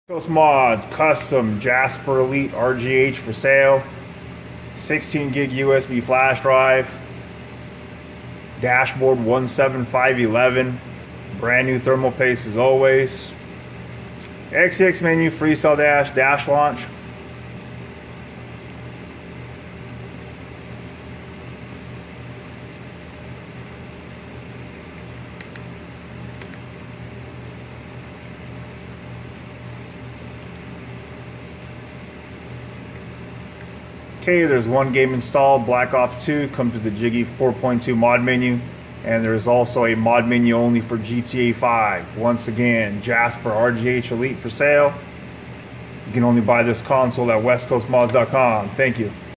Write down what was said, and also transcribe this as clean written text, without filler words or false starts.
Coast Mods Custom Jasper Elite RGH for sale. 16 gig USB flash drive. Dashboard 17511. Brand new thermal paste as always. XX menu, freestyle dash launch. Okay, there's one game installed, Black Ops 2, comes with the Jiggy 4.2 mod menu, and there's also a mod menu only for GTA 5. Once again, Jasper RGH Elite for sale. You can only buy this console at westcoastmods.com. Thank you.